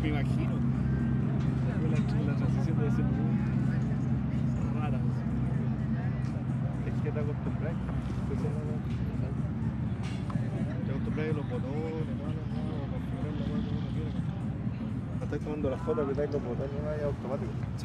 me imagino. La transición debe ser muy rara. Es que te acostumbras. Te acostumbras a los botones, todas las cosas, configurar la cosa que uno quiere. Me estoy tomando las fotos que tengo los botones ahí automáticos. Sí.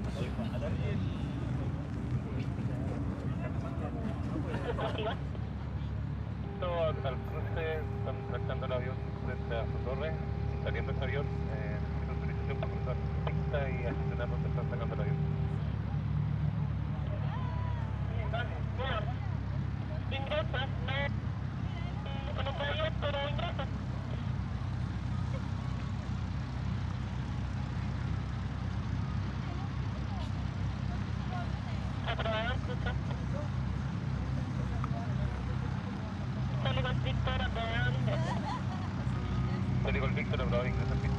Al cruce, están tractando el avión frente a su torre, saliendo ese avión, pido autorización para cruzar la pista y asesinar donde están sacando el avión. Ingresas, no podías, pero ingresas. Aprobado, cruza. Sólido Víctor, aprobado, ingresa. Sólido Víctor, aprobado, ingresa al pista.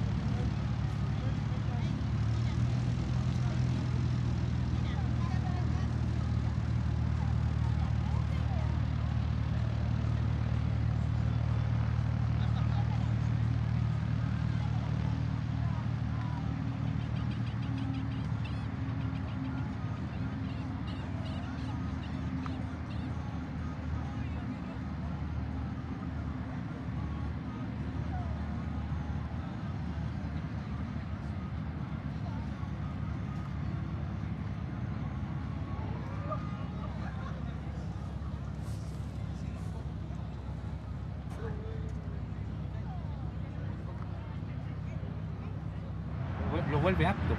Lo vuelve apto.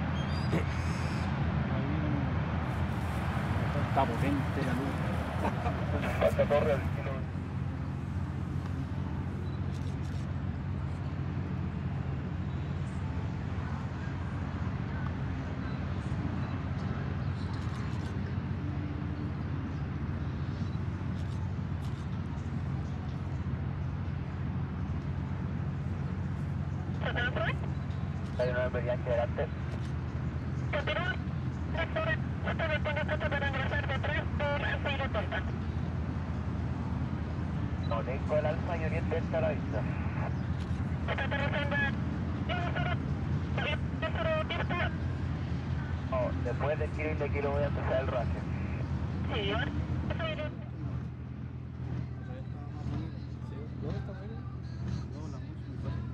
Está potente la luz. Pasa torre al destino. Hay una emergencia delante. Continúa. Sector, usted me ponga costa para ingresar detrás por Alfa y Reporta. No tengo el Alfa y Oriente a la vista. Está aterrizando. Pista. No, después del kilo y de kilo voy a empezar el raje. Sí, yo. ¿Dónde está bueno? No, la música muy fuerte.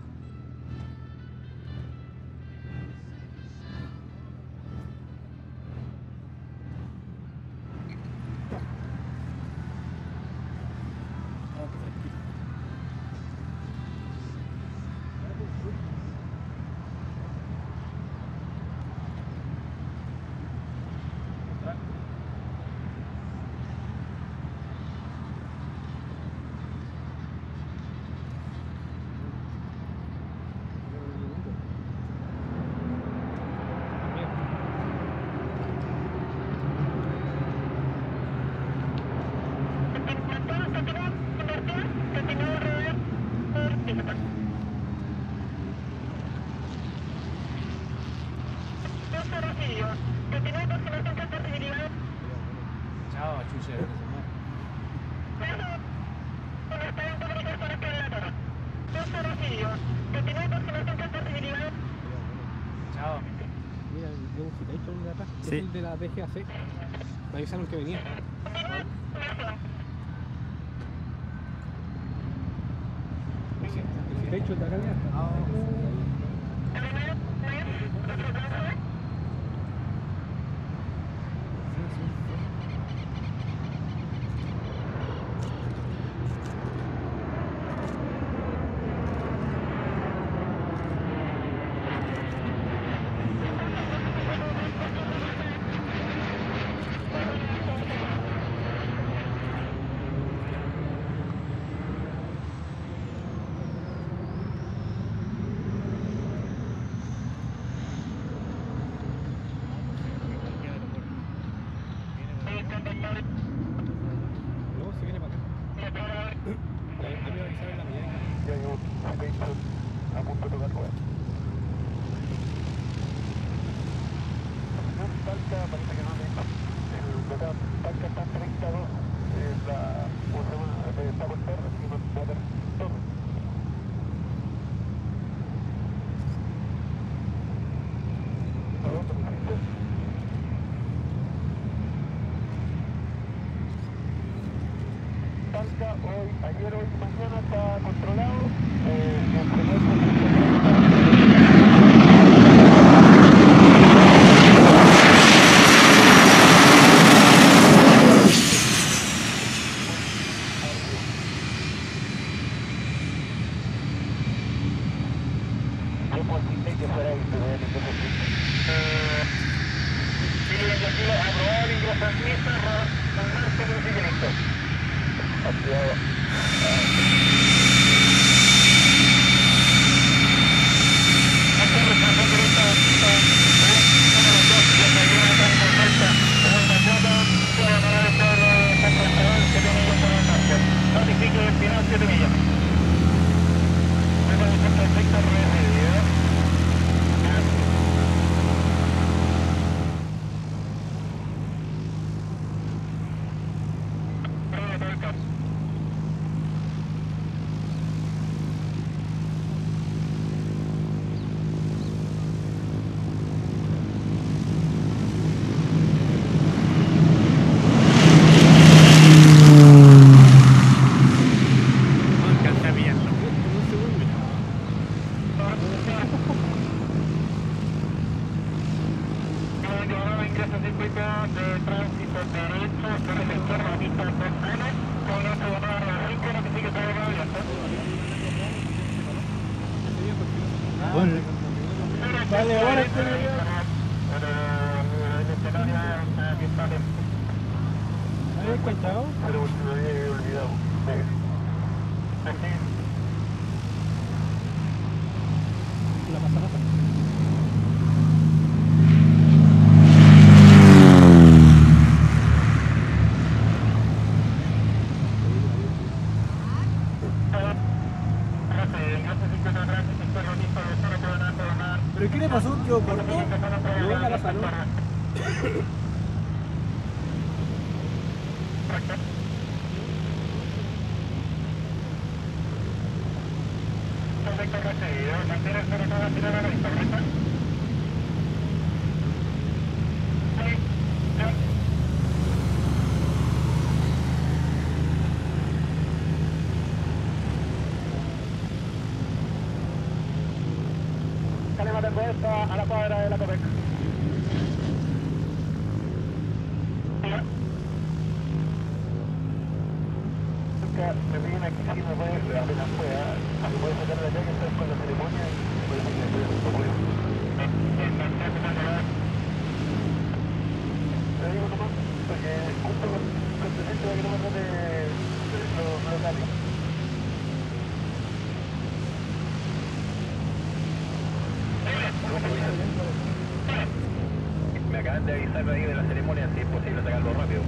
Chao, chuche, chao. Mira, yo un hecho de atrás, sí. Es el de la DGAC. Me avisaron que venía. El techo de acá ya está. Luego se viene para acá. A mí me avisaron en la mañana. Ya hay un Citation a punto de tocar ruedas. Talca, parece que no necesita. El local Talca está en 32. Está por torre, así que no va a tener torre. posible que fuera el primer ingreso. Sí, aquí lo aprobado el ingreso en pista, marcha con listo. Activado. Notifique el final 7 millas. Vale, ahora ¿habías escuchado? Pero me había olvidado. La pasada. ¿Pero qué le pasó? ¿Quedó corto? No, la pasada no. Calema de vuelta a la cuadra de la Copeca. Me piden aquí si me puede, apenas pueda, me puede sacar de allá que estoy con la ceremonia y puede ser que me pueda un poco. Te digo nomás, porque justo con 60 kilómetros de los locales. Me acaban de avisar ahí de la ceremonia si es posible sacarlo rápido.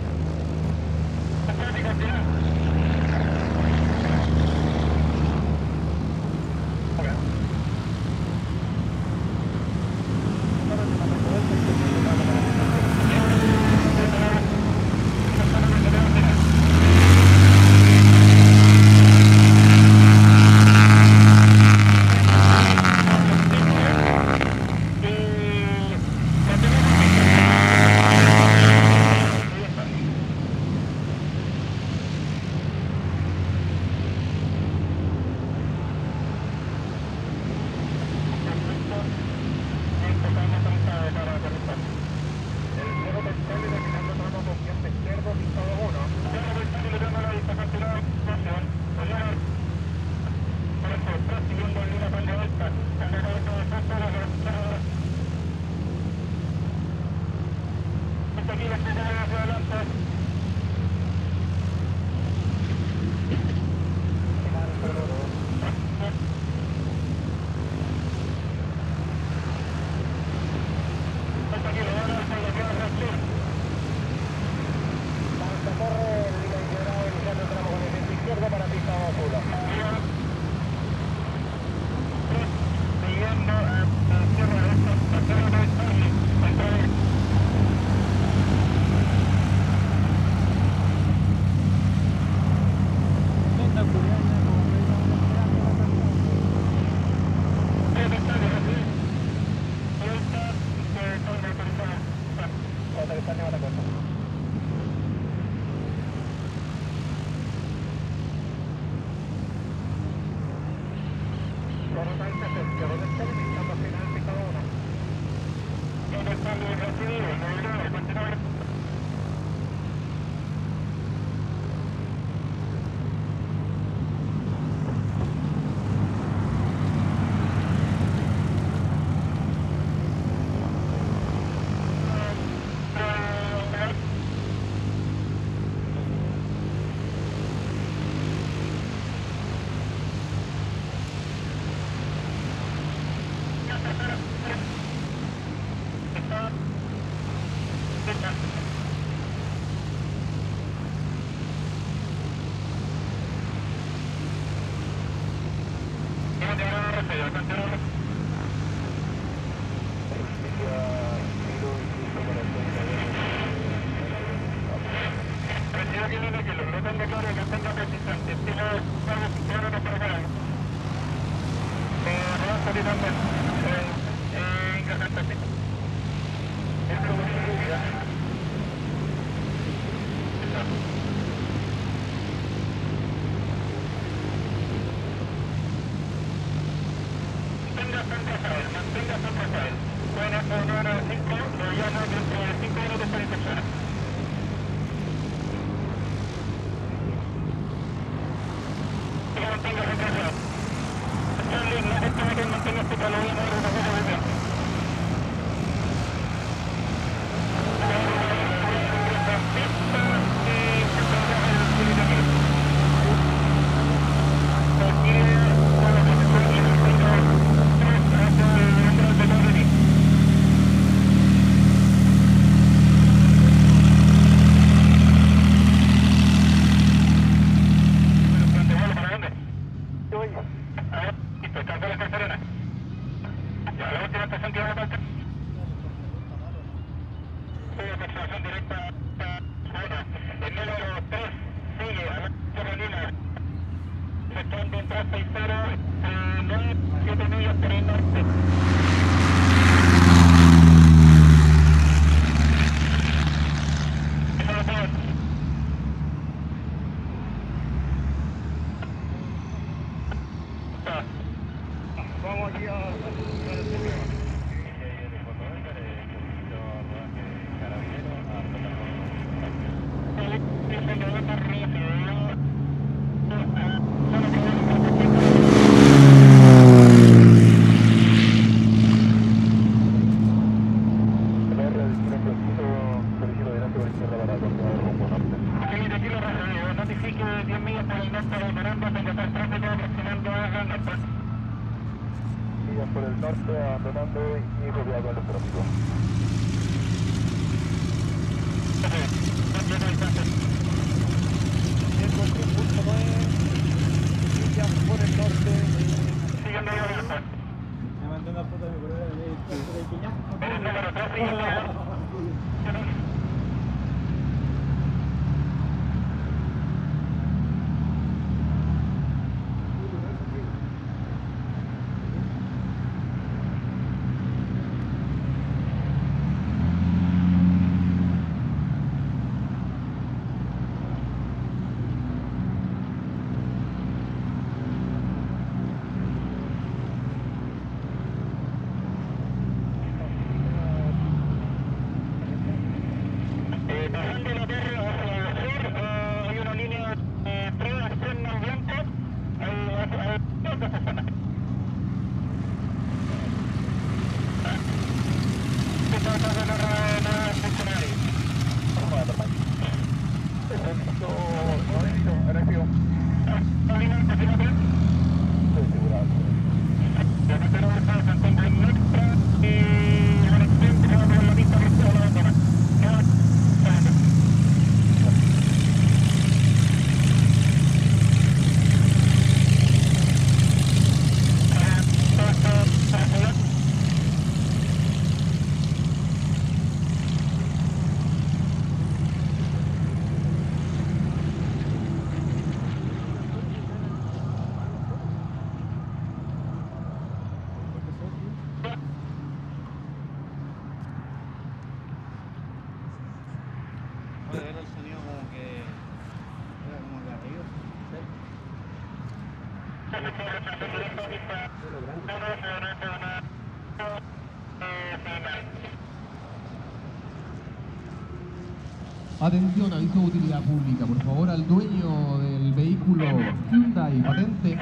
Atención, aviso de utilidad pública. Por favor, al dueño del vehículo Hyundai, patente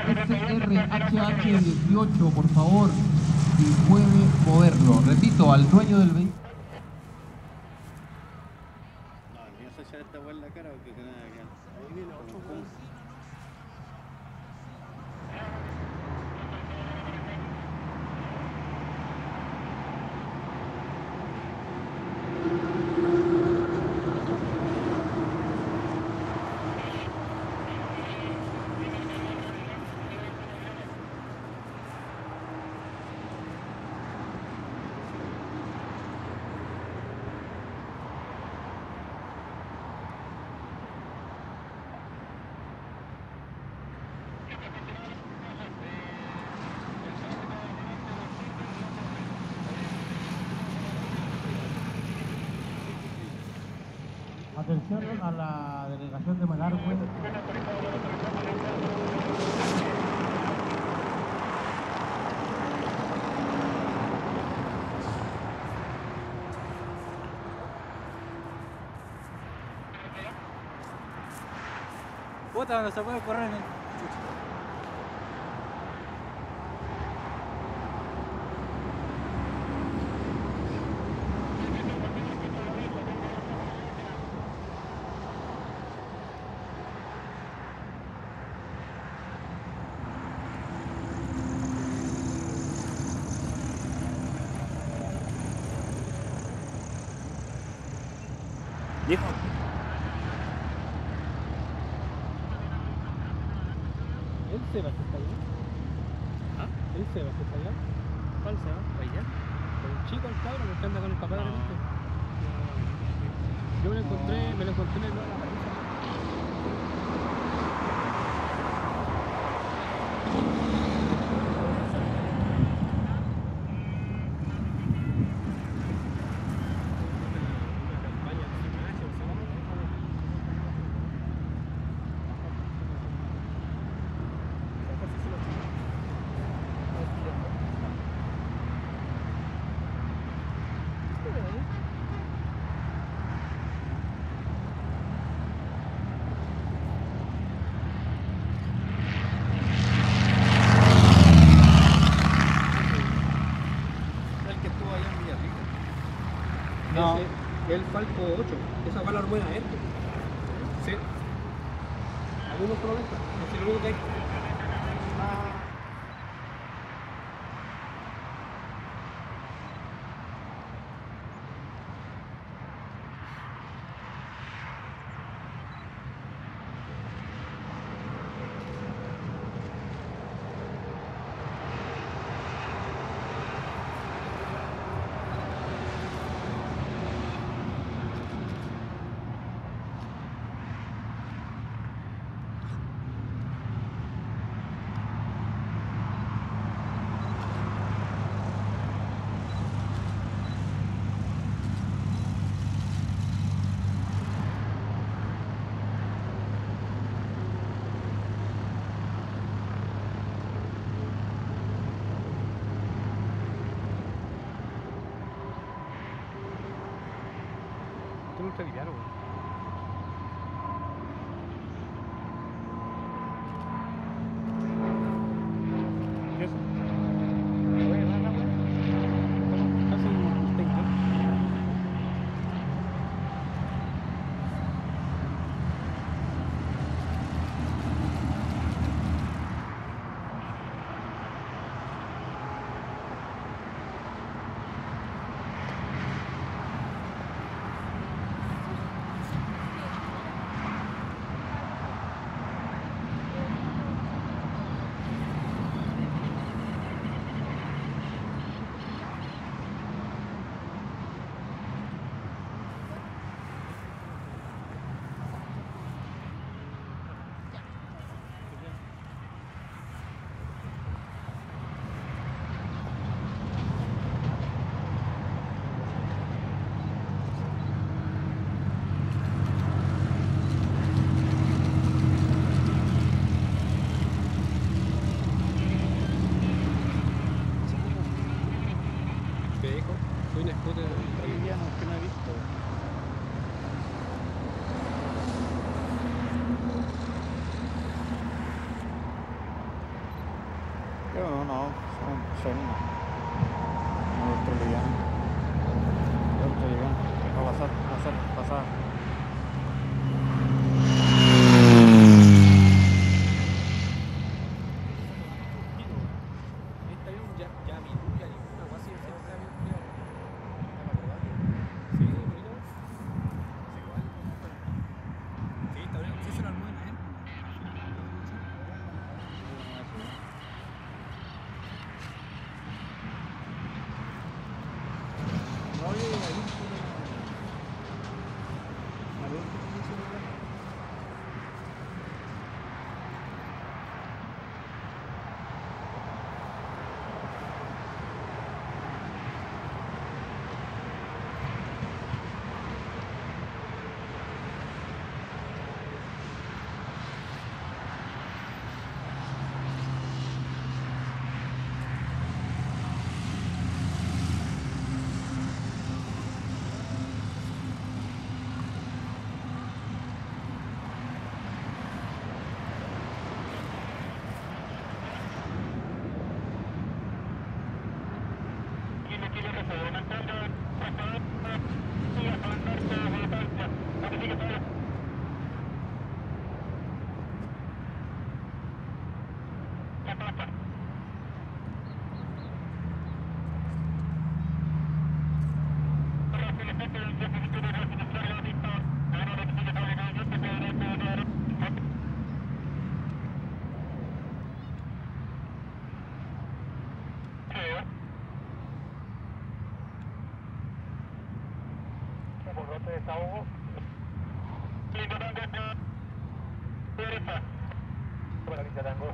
SRHH18, por favor, si puede moverlo. Repito, al dueño del vehículo. No, el mío se echa esta hueá en la cara porque se me va a quedar. Ahí viene otro hueón. Atención a la delegación de Malargüe. Puta, no se puede correr en el... Viejo. ¿El Seba que está allá? ¿Ah? ¿El Seba que está allá? ¿Cuál se va? ¿Allá? El chico, el cabrón, el que anda con el papá de repente. Yo me lo encontré en el lugar de la paliza. El que estuvo allá en Villarrica. No. Ese, el Falco 8. Esa fue la rueda esto. Sí. ¿Algunos problemas? Es lo único que hay. Tú no te villano, güey. ¿Qué es eso? Oye, nada, güey. Casi un 20. ¿Qué dijo? Soy un scooter Boliviano que no he visto. Yo no, son otro liviano. Otro liviano. Va a pasar. Está bien, ya vi, ya vi. Una guasa y ese está bien, creo. Sí, bonito. Sí, igual. Sí, está bien. Sí, se lo armó en la gente. Oye, ahí. Desahogo. Bueno, aquí Tango.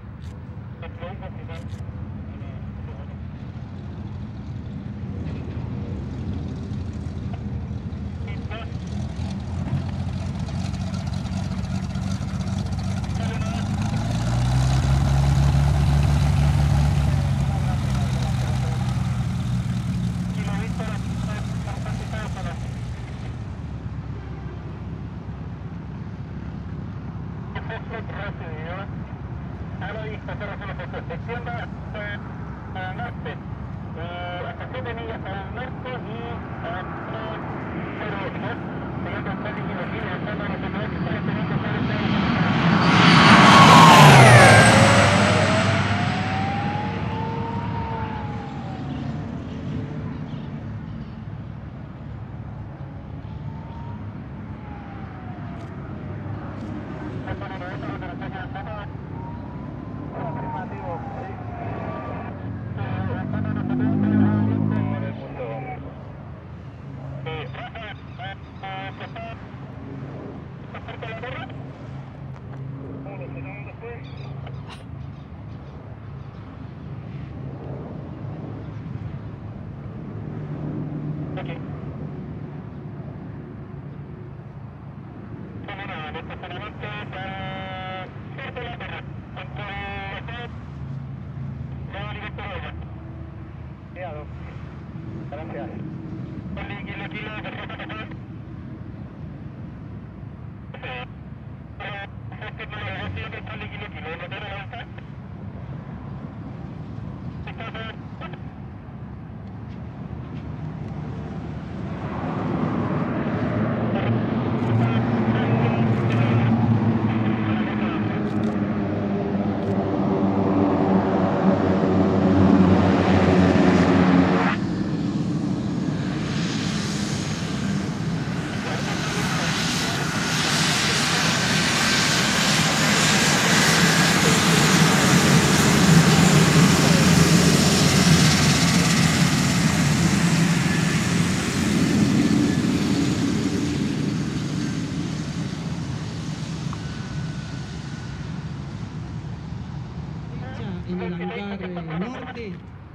En el hangar norte,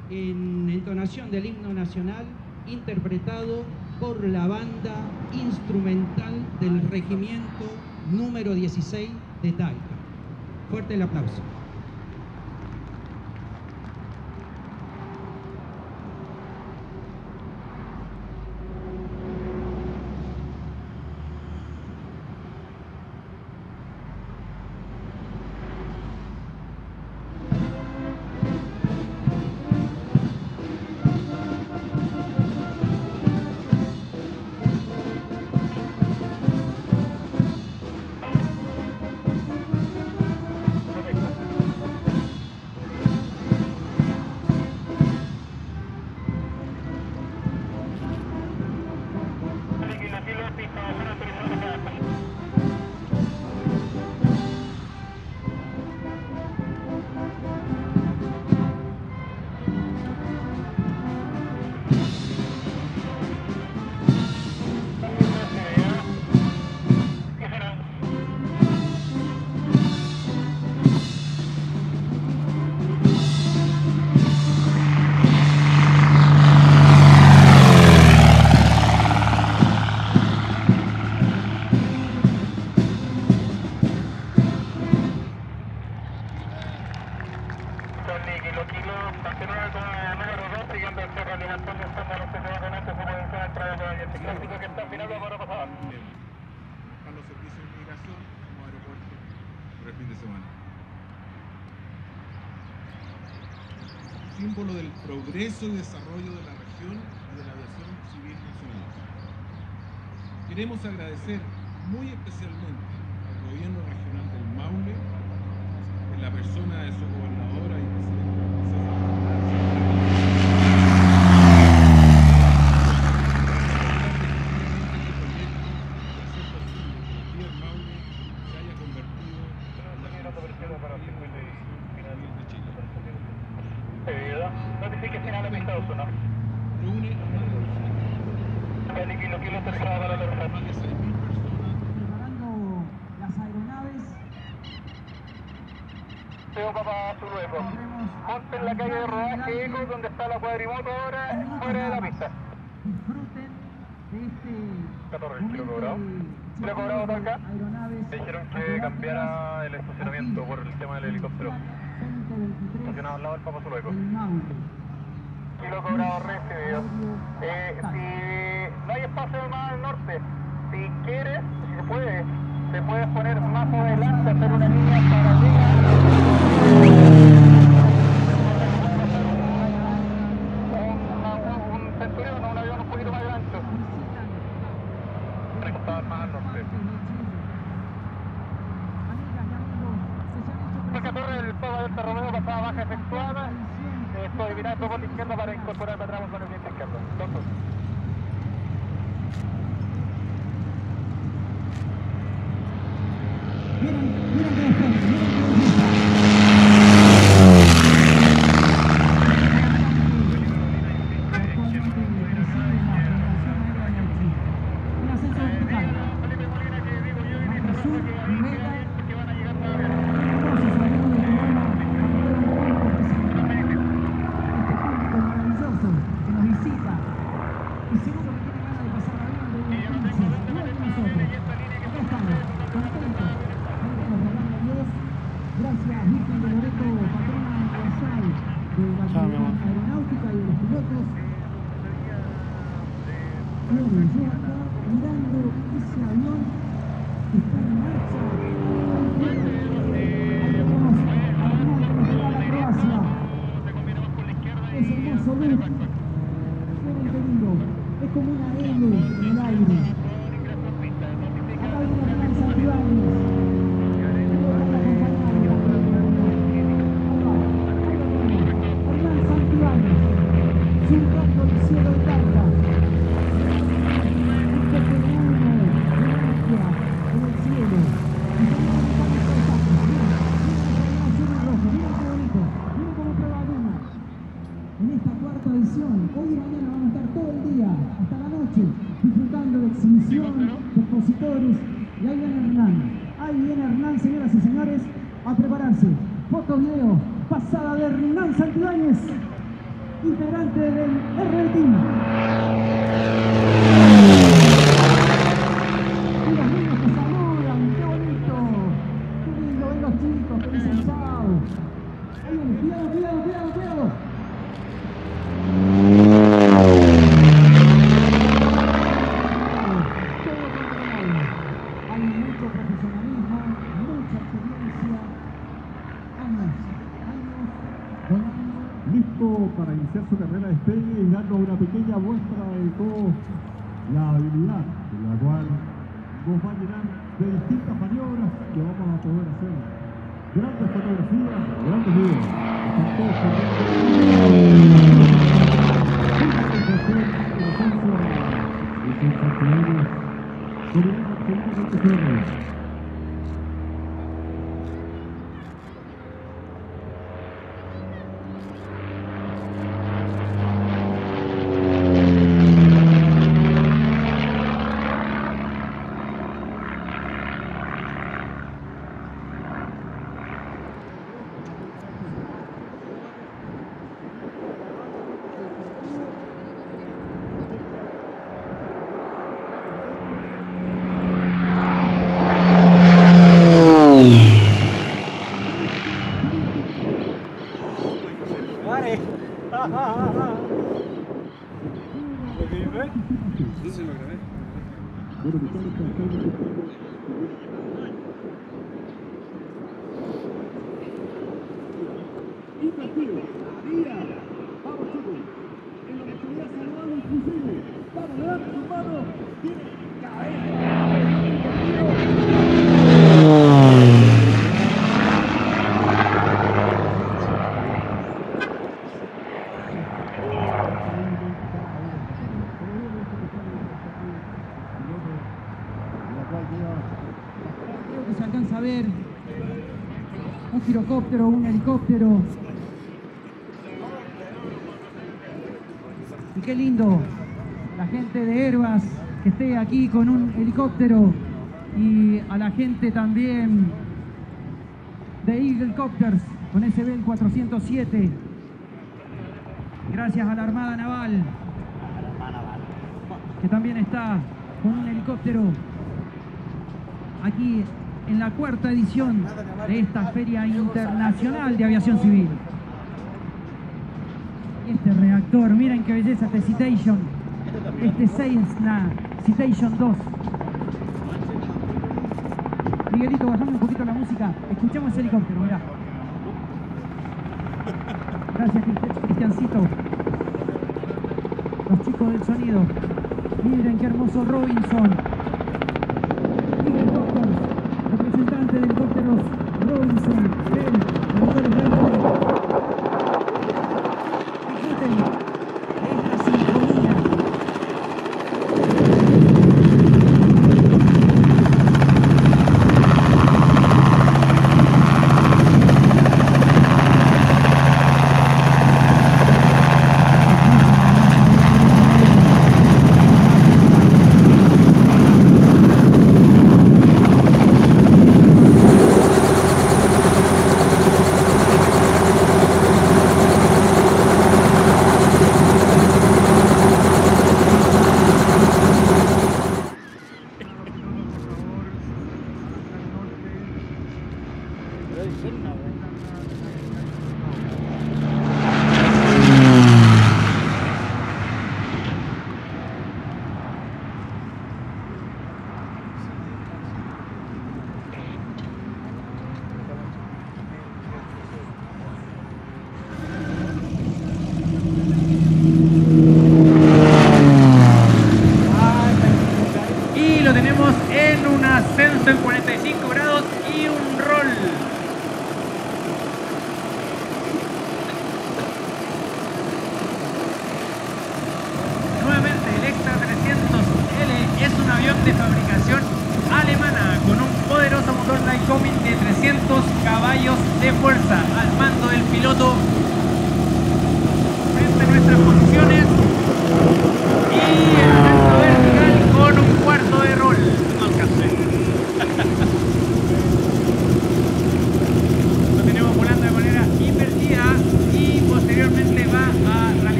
en entonación del himno nacional, interpretado por la banda instrumental del regimiento número 16 de Talca. Fuerte el aplauso. Buscar los servicios de migración como aeropuerto por el fin de semana. Símbolo del progreso y desarrollo de la región. Aviación y de la Aviación Civil Nacional. Queremos agradecer muy especialmente al Gobierno Regional del Maule, en la persona de su gobernadora y presidente del Consejo Notifique final de pista 2-1. reúne a más de Kilo tercera para los más de 6.000 personas. Preparando las aeronaves. Teo Papá Zulueco. Monte en la calle de rodaje Eco, donde está la cuadrimoto ahora, fuera de la pista. Disfruten de este 14, kilo cobrado. Kilo cobrado por acá. Me dijeron que cambiara el estacionamiento por el tema del helicóptero. Estacionado al lado del Papá Zulueco. Kilo cobrado recibido. Si no hay espacio más al norte, si quieres, si se puede poner más adelante, hacer una línea paralela. Un Centurión o un avión un poquito más grande. Recostado más al norte. Porque torre del Papa Delta Romeo pasaba baja efectuada. Estoy mirando por la izquierda para incorporarme atrás con el viento izquierdo. Doctor. Integrante del R Team. Y los niños que saludan, qué bonito. Qué lindo ven los chicos que dicen chao. Ahí viene, cuidado, cuidado, cuidado, cuidado. Hay mucho profesionalismo, mucha experiencia, años listo para iniciar su carrera de despegue y darnos una pequeña muestra de toda la habilidad de la cual nos va a llenar de distintas maniobras que vamos a poder hacer. Grandes fotografías, grandes videos. Están todos pendientes. en la modalidad saludable inclusive. Vamos, levanta sus manos. Tiene cabeza. Creo que se alcanza a ver un girocóptero, un helicóptero. Y qué lindo la gente de Airbus que esté aquí con un helicóptero, y a la gente también de Eagle Copters con ese Bell 407. Gracias a la Armada Naval, que también está con un helicóptero aquí en la cuarta edición de esta Feria Internacional de Aviación Civil. Este reactor, miren qué belleza este Citation, este Cessna Citation 2. Miguelito, bajame un poquito la música, escuchemos ese helicóptero, mirá. Gracias, Cristiancito. Los chicos del sonido, miren qué hermoso Robinson. Representante de helicópteros Robinson, Bell, de motores Bell. Disfruten, es la sinfonía.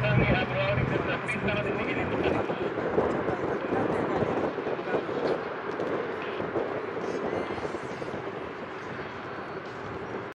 Gracias.